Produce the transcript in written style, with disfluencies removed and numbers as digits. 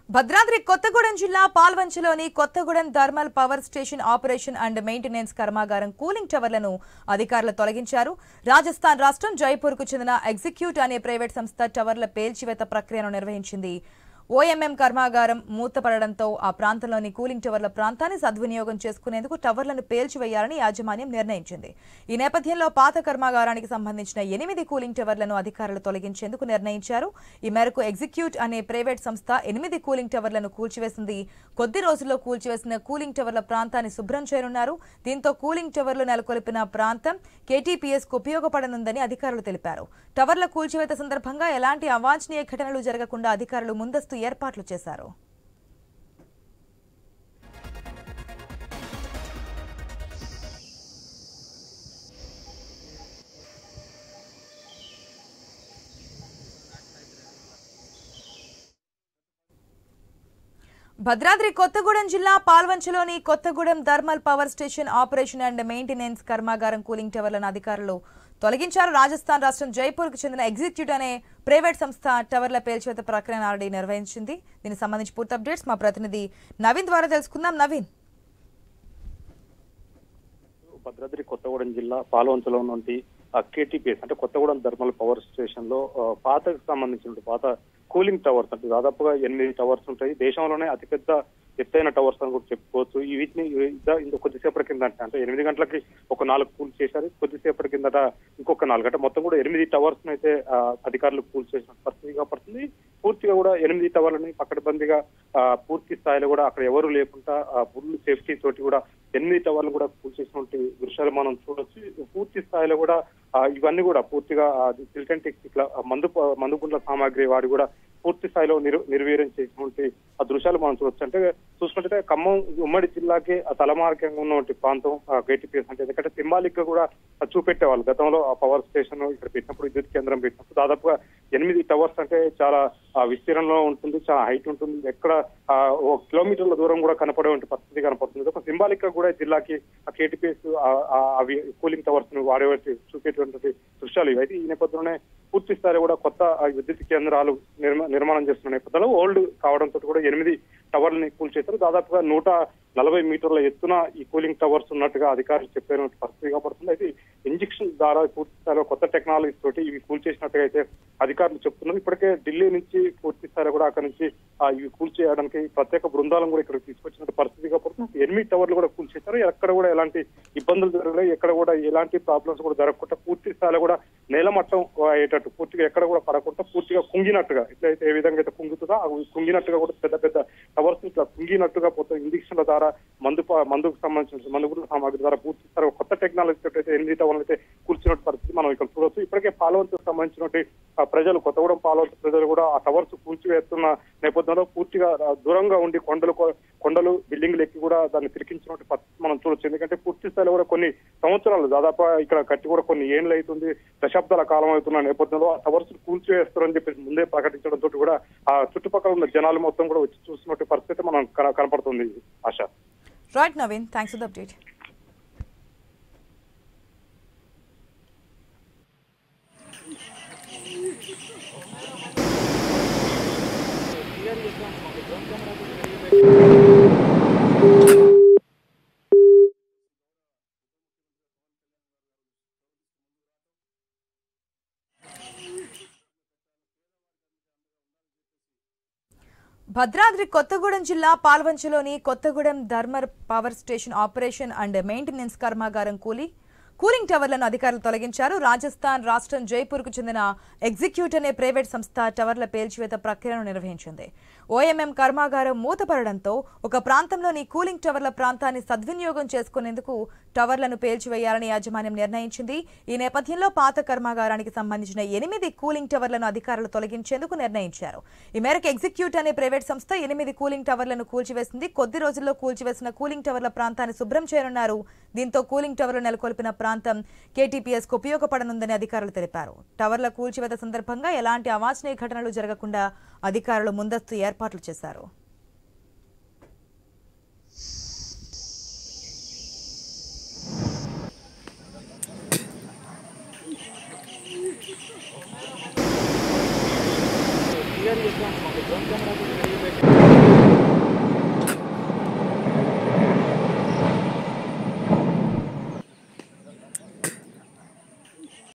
భద్రాద్రి కొత్తగూడెం జిల్లా పాల్వంచలోని Kothagudem thermal power station operation and maintenance కర్మాగారం కూలింగ్ టవర్లను అధికారులు తొలగించారు. రాజస్థాన్ రాష్ట్రం జైపూర్కు చెందిన ఎగ్జిక్యూట్ అనే ప్రైవేట్ సంస్థ టవర్ల పేల్చివేత ప్రక్రియను నిర్వహించింది. ఓఎంఎం కర్మాగారం మూతపడడంతో ఆ ప్రాంతంలోని కూలింగ్ టవర్ల ప్రాంతాన్ని సద్వినియోగం చేసుకునేందుకు టవర్లను పేల్చివేయాలని యాజమాన్యం నిర్ణయించింది. ఈ నేపథ్యంలో పాత కర్మాగారానికి సంబంధించిన 8 కూలింగ్ టవర్లను అధికారులు తొలగించేందుకు నిర్ణయించారు. ఈ మేరకు ఎగ్జిక్యూట్ అనే ప్రైవేట్ సంస్థ 8 కూలింగ్ టవర్లను కూల్చివేసింది. కొద్ది రోజుల్లో కూల్చివేసిన కూలింగ్ టవర్ల ప్రాంతాన్ని శుభ్రం చేయనున్నారు. దీంతో కూలింగ్ టవర్లు నెలకొల్పిన ప్రాంతం కేటీపీఎస్కు ఉపయోగపడనుందని అధికారులు తెలిపారు. టవర్ల కూల్చివేత సందర్భంగా ఎలాంటి అవాంఛనీయ ఘటనలు జరగకుండా అధికారులు ముందస్తు ఏర్పాట్లు చేశారు. భద్రాద్రి కొత్తగూడెం జిల్లా పాల్వంచలోని Kothagudem thermal power station operation and maintenance కర్మాగారం కూలింగ్ టవర్లను అధికారులు తొలగించారు. రాజస్థాన్ రాష్ట్రం జైపూర్కు చెందిన ఎగ్జిక్యూట్ అనే ప్రైవేట్ సంస్థ టవర్ల పేల్చివేత ప్రక్రియను ఆల్రెడీ నిర్వహించింది. దీనికి సంబంధించి పూర్తి అప్డేట్స్ మా ప్రతినిధి నవీన్ ద్వారా తెలుసుకుందాం. నవీన్, భద్రాద్రి కొత్తగూడెం జిల్లా పాల్వంచలో నుండి కేటీపీఎస్ అంటే కొత్తగూడెం థర్మల్ పవర్ స్టేషన్ లో పాతకు సంబంధించిన పాత కూలింగ్ టవర్స్ అంటే దాదాపుగా 8 టవర్స్ ఉంటాయి. దేశంలోనే అతిపెద్ద ఎత్తైన టవర్స్ అని కూడా చెప్పుకోవచ్చు. ఈ వీటిని కొద్దిసేపటి కిందట అంటే 8 గంటలకి ఒక 4 కూల్ చేశారు. కొద్దిసేపటి కిందట ఇంకొక 4 గంటల మొత్తం కూడా 8 టవర్స్ అయితే అధికారులు కూల్ చేసిన పరిస్థితిగా పడుతుంది. పూర్తిగా కూడా 8 టవర్లని పకడ్బందీగా పూర్తి స్థాయిలో కూడా అక్కడ ఎవరు లేకుండా ఫుల్ సేఫ్టీ తోటి కూడా 8 టవర్లు కూడా కూల్ చేసినటువంటి దృశ్యాలు మనం చూడొచ్చు. పూర్తి స్థాయిలో కూడా ఇవన్నీ కూడా పూర్తిగా సిల్టెంటిక్స్ ఇట్లా మందుగుండ్ల సామాగ్రి వాడి కూడా పూర్తి స్థాయిలో నిర్వీర్యం చేసినటువంటి ఆ దృశ్యాలు మనం చూడొచ్చు. అంటే చూసుకుంటే ఖమ్మం ఉమ్మడి జిల్లాకి తలమార్గంగా ఉన్నటువంటి ప్రాంతం కేటీపీఎస్ అంటే ఎందుకంటే సింబాలిక్ గా కూడా చూపెట్టేవాళ్ళు. గతంలో ఆ పవర్ స్టేషన్ ఇక్కడ పెట్టినప్పుడు విద్యుత్ కేంద్రం పెట్టినప్పుడు దాదాపుగా 8 టవర్స్ అంటే చాలా విస్తీర్ణంలో ఉంటుంది, చాలా హైట్ ఉంటుంది. ఎక్కడ 1 కిలోమీటర్ల దూరం కూడా కనపడే పరిస్థితి కనపడుతుంది. ఒక సింబాలిక్ గా కూడా జిల్లాకి ఆ కేటీపీఎస్ అవి కూలింగ్ టవర్స్ ను వాడేవాటి చూపేటువంటి దృశ్యాలు ఇవి. అయితే ఈ నేపథ్యంలోనే పూర్తి స్థాయిలో కూడా కొత్త విద్యుత్ కేంద్రాలు నిర్మాణం చేస్తున్న నేపథ్యంలో ఓల్డ్ కావడంతో కూడా 8 టవర్లని కూల్ చేశారు. దాదాపుగా 140 మీటర్ల ఎత్తున ఈ కూలింగ్ టవర్స్ ఉన్నట్టుగా అధికారులు చెప్పిన పరిస్థితి కాబడుతుంది. అయితే ఇంజెక్షన్ ద్వారా పూర్తి స్థాయిలో కొత్త టెక్నాలజీ తోటి ఇవి కూల్ చేసినట్టుగా అయితే అధికారులు చెప్తున్నారు. ఇప్పటికే ఢిల్లీ నుంచి పూర్తి స్థాయిలో కూడా అక్కడ నుంచి ఇవి కూల్ చేయడానికి ప్రత్యేక బృందాలను కూడా ఇక్కడ తీసుకొచ్చిన పరిస్థితి కాబడుతుంది. 8 టవర్లు కూడా కూల్ చేశారు. ఎక్కడ కూడా ఎలాంటి ఇబ్బందులు జరగలేదు, ఎక్కడ కూడా ఎలాంటి ప్రాబ్లమ్స్ కూడా జరగకుండా పూర్తి స్థాయిలో కూడా నేలమట్టం అయ్యేటట్టు పూర్తిగా ఎక్కడ కూడా పడకుండా పూర్తిగా కుంగినట్టుగా ఇట్లయితే ఏ విధంగా అయితే కుంగుతుందో కుంగినట్టుగా కూడా పెద్ద పెద్ద టవర్స్ ఇట్లా కుంగినట్టుగా పోతే ఇంజక్షన్ల ద్వారా మందుకు సంబంధించిన మందుగుండ్ల సామాగ్రి ద్వారా పూర్తి స్థాయి కొత్త టెక్నాలజీ తోటి అయితే 8 టవర్లు అయితే కూల్చిన పరిస్థితి మనం ఇక్కడ చూడవచ్చు. ఇప్పటికే పాల్వంచకు సంబంధించినటువంటి ప్రజలు కొత్తగూడెం పాల్వంచ ప్రజలు కూడా ఆ టవర్స్ కూల్చివేస్తున్న నేపథ్యంలో పూర్తిగా దూరంగా ఉండి కొండలు బిల్డింగ్లు ఎక్కి కూడా దాన్ని తిరిగించినటువంటి పరిస్థితి మనం చూడొచ్చు. ఎందుకంటే పూర్తి స్థాయిలో కూడా కొన్ని సంవత్సరాలు దాదాపు ఇక్కడ కట్టి కూడా కొన్ని ఏళ్ళు అవుతుంది, దశాబ్దాల కాలం అవుతున్న నేపథ్యంలో ఆ టవర్స్ కూల్చివేస్తారని చెప్పి ముందే ప్రకటించడంతో కూడా ఆ చుట్టుపక్కల ఉన్న జనాలు మొత్తం కూడా వచ్చి చూసినటువంటి పరిస్థితి మనం కనపడుతుంది. ఆశ. Right Naveen, thanks for the update. Bhadradri Kothagudem జిల్లా పాల్వంచలోని Kothagudem thermal power station operation and maintenance కర్మాగారం కూలింగ్ టవర్లను అధికారులు తొలగించారు. రాజస్థాన్ రాష్ట్రం జైపూర్కు చెందిన ఎగ్జిక్యూట్ అనే ప్రైవేట్ సంస్థ టవర్ల పేల్చివేత ప్రక్రియను నిర్వహించింది. ఓఎంఎం కర్మాగారం మూతపడడంతో ఒక ప్రాంతంలోని కూలింగ్ టవర్ల ప్రాంతాన్ని సద్వినియోగం చేసుకునేందుకు టవర్లను పేల్చివేయాలని యాజమాన్యం నిర్ణయించింది. ఈ నేపథ్యంలో పాత కర్మాగారానికి సంబంధించిన 8 కూలింగ్ టవర్లను అధికారులు తొలగించేందుకు నిర్ణయించారు. ఈ మేరకు ఎగ్జిక్యూట్ అనే ప్రైవేట్ సంస్థ 8 కూలింగ్ టవర్లను కూల్చివేసింది. కొద్ది రోజుల్లో కూల్చివేసిన కూలింగ్ టవర్ల ప్రాంతాన్ని శుభ్రం చేయనున్నారు. దీంతో కూలింగ్ టవర్లు నెలకొల్పిన ప్రాంతం కేటీపీఎస్కు ఉపయోగపడనుందని అధికారులు తెలిపారు. టవర్ల కూల్చివేత సందర్భంగా ఎలాంటి అవాంఛనీయ ఘటనలు జరగకుండా అధికారులు ముందస్తు ఏర్పాట్లు చేశారు. क्लियर